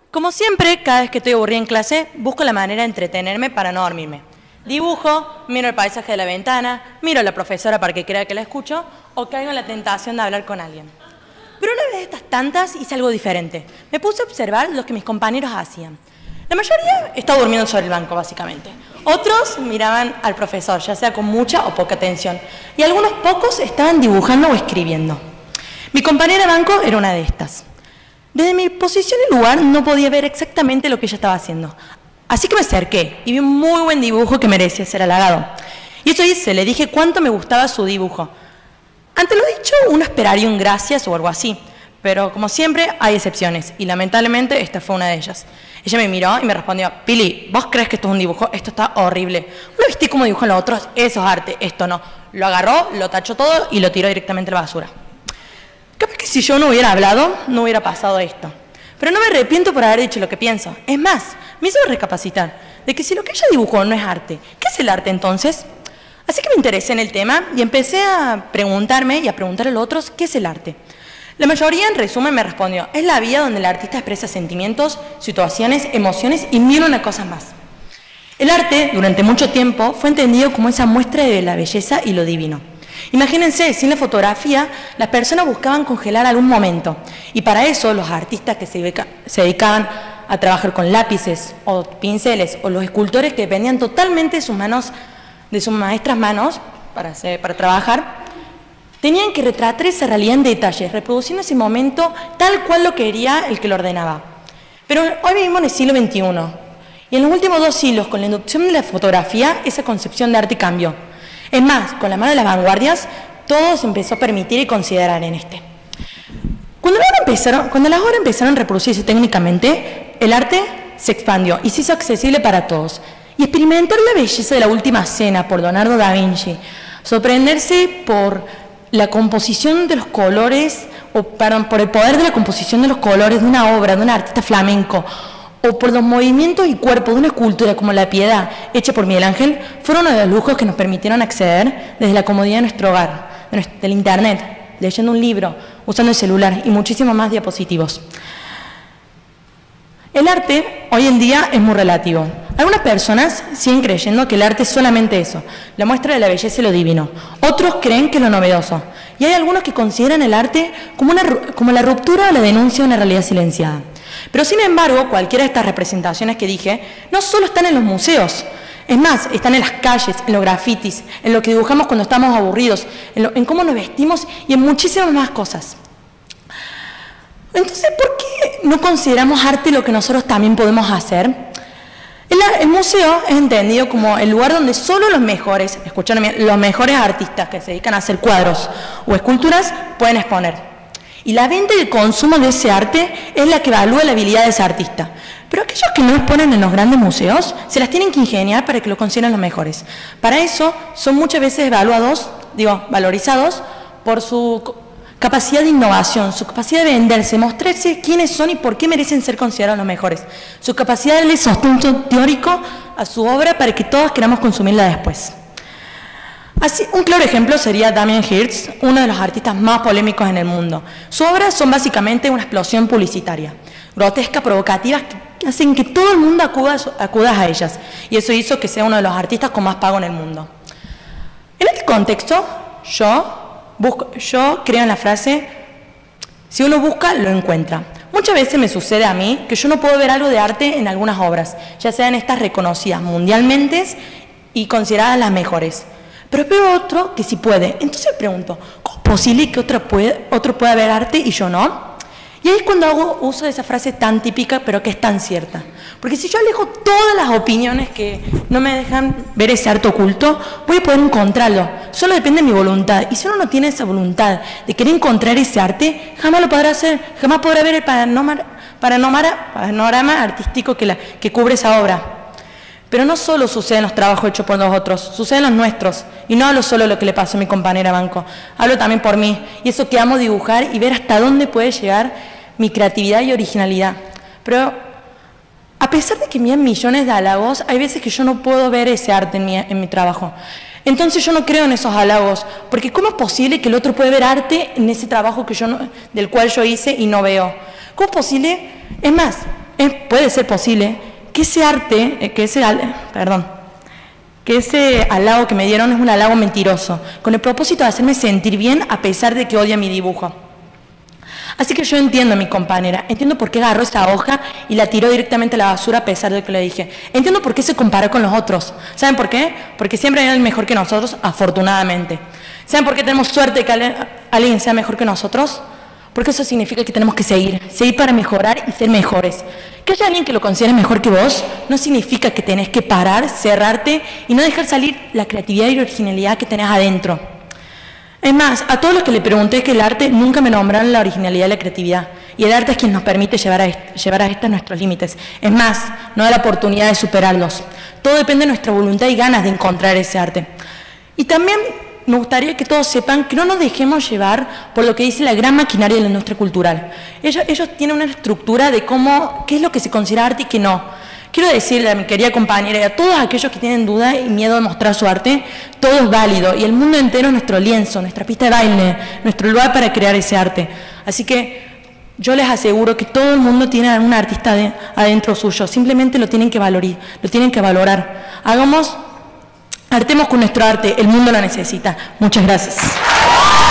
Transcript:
Como siempre, cada vez que estoy aburrida en clase, busco la manera de entretenerme para no dormirme. Dibujo, miro el paisaje de la ventana, miro a la profesora para que crea que la escucho o caigo en la tentación de hablar con alguien. Pero una vez de estas tantas hice algo diferente. Me puse a observar lo que mis compañeros hacían. La mayoría estaba durmiendo sobre el banco, básicamente. Otros miraban al profesor, ya sea con mucha o poca atención. Y algunos pocos estaban dibujando o escribiendo. Mi compañera de banco era una de estas. Desde mi posición y lugar no podía ver exactamente lo que ella estaba haciendo. Así que me acerqué y vi un muy buen dibujo que merecía ser halagado. Y eso hice, le dije cuánto me gustaba su dibujo. Ante lo dicho, uno esperaría un gracias o algo así. Pero como siempre, hay excepciones. Y lamentablemente, esta fue una de ellas. Ella me miró y me respondió: Pili, ¿vos crees que esto es un dibujo? Esto está horrible. ¿No viste cómo dibujan los otros? Eso es arte, esto no. Lo agarró, lo tachó todo y lo tiró directamente a la basura. Capaz que si yo no hubiera hablado, no hubiera pasado esto. Pero no me arrepiento por haber dicho lo que pienso. Es más, me hizo recapacitar de que si lo que ella dibujó no es arte, ¿qué es el arte entonces? Así que me interesé en el tema y empecé a preguntarme y a preguntar a los otros qué es el arte. La mayoría, en resumen, me respondió: es la vía donde el artista expresa sentimientos, situaciones, emociones y mil una cosas más. El arte, durante mucho tiempo, fue entendido como esa muestra de la belleza y lo divino. Imagínense, sin la fotografía, las personas buscaban congelar algún momento. Y para eso, los artistas que se dedicaban a trabajar con lápices o pinceles, o los escultores que dependían totalmente de sus manos, de sus maestras manos, para trabajar, tenían que retratar esa realidad en detalles, reproduciendo ese momento tal cual lo quería el que lo ordenaba. Pero hoy vivimos en el siglo XXI, y en los últimos 2 siglos, con la inducción de la fotografía, esa concepción de arte cambió. Es más, con la mano de las vanguardias, todo se empezó a permitir y considerar en este. Cuando las obras empezaron a reproducirse técnicamente, el arte se expandió y se hizo accesible para todos. Y experimentar la belleza de la Última Cena por Leonardo da Vinci, sorprenderse por la composición de los colores, por el poder de la composición de los colores de una obra, de un artista flamenco, o por los movimientos y cuerpos de una escultura como La Piedad, hecha por Miguel Ángel, fueron uno de los lujos que nos permitieron acceder desde la comodidad de nuestro hogar, del internet, leyendo un libro, usando el celular y muchísimos más diapositivos. El arte hoy en día es muy relativo. Algunas personas siguen creyendo que el arte es solamente eso, la muestra de la belleza y lo divino. Otros creen que es lo novedoso. Y hay algunos que consideran el arte como la ruptura o la denuncia de una realidad silenciada. Pero sin embargo, cualquiera de estas representaciones que dije, no solo están en los museos. Es más, están en las calles, en los grafitis, en lo que dibujamos cuando estamos aburridos, en cómo nos vestimos y en muchísimas más cosas. Entonces, ¿por qué no consideramos arte lo que nosotros también podemos hacer? El museo es entendido como el lugar donde solo los mejores, escuchen bien, los mejores artistas que se dedican a hacer cuadros o esculturas pueden exponer. Y la venta y el consumo de ese arte es la que evalúa la habilidad de ese artista. Pero aquellos que no exponen en los grandes museos se las tienen que ingeniar para que lo consideren los mejores. Para eso son muchas veces valorizados por su capacidad de innovación, su capacidad de venderse, mostrarse quiénes son y por qué merecen ser considerados los mejores. Su capacidad de darle sustento teórico a su obra para que todos queramos consumirla después. Así, un claro ejemplo sería Damien Hirst, uno de los artistas más polémicos en el mundo. Sus obras son básicamente una explosión publicitaria, grotescas, provocativas, que hacen que todo el mundo acuda a ellas. Y eso hizo que sea uno de los artistas con más pago en el mundo. En este contexto, yo creo en la frase: si uno busca, lo encuentra. Muchas veces me sucede a mí que yo no puedo ver algo de arte en algunas obras, ya sean estas reconocidas mundialmente y consideradas las mejores. Pero veo otro que sí puede. Entonces me pregunto, ¿cómo es posible que otro pueda ver arte y yo no? Y ahí es cuando hago uso de esa frase tan típica, pero que es tan cierta. Porque si yo alejo todas las opiniones que no me dejan ver ese arte oculto, voy a poder encontrarlo. Solo depende de mi voluntad. Y si uno no tiene esa voluntad de querer encontrar ese arte, jamás lo podrá hacer. Jamás podrá ver el panorama artístico que cubre esa obra. Pero no solo sucede en los trabajos hechos por los otros, sucede en los nuestros. Y no hablo solo de lo que le pasó a mi compañera Banco, hablo también por mí. Y eso que amo dibujar y ver hasta dónde puede llegar mi creatividad y originalidad. Pero a pesar de que me dan millones de halagos, hay veces que yo no puedo ver ese arte en mi trabajo. Entonces yo no creo en esos halagos, porque ¿cómo es posible que el otro puede ver arte en ese trabajo del cual yo hice y no veo? ¿Cómo es posible? Es más, puede ser posible que ese arte, que ese halago que me dieron es un halago mentiroso, con el propósito de hacerme sentir bien a pesar de que odia mi dibujo. Así que yo entiendo a mi compañera, entiendo por qué agarró esa hoja y la tiró directamente a la basura a pesar de que le dije. Entiendo por qué se comparó con los otros. ¿Saben por qué? Porque siempre hay alguien mejor que nosotros, afortunadamente. ¿Saben por qué tenemos suerte de que alguien sea mejor que nosotros? Porque eso significa que tenemos que seguir para mejorar y ser mejores. Que haya alguien que lo considere mejor que vos no significa que tenés que parar, cerrarte y no dejar salir la creatividad y la originalidad que tenés adentro. Es más, a todos los que le pregunté que el arte nunca me nombraron la originalidad y la creatividad. Y el arte es quien nos permite llevar a estos nuestros límites. Es más, no da la oportunidad de superarlos. Todo depende de nuestra voluntad y ganas de encontrar ese arte. Y también me gustaría que todos sepan que no nos dejemos llevar por lo que dice la gran maquinaria de la industria cultural. Ellos tienen una estructura de qué es lo que se considera arte y qué no. Quiero decirle a mi querida compañera y a todos aquellos que tienen duda y miedo de mostrar su arte, todo es válido y el mundo entero es nuestro lienzo, nuestra pista de baile, nuestro lugar para crear ese arte. Así que yo les aseguro que todo el mundo tiene a un artista adentro suyo, simplemente lo tienen que valorar. Artemos con nuestro arte, el mundo lo necesita. Muchas gracias.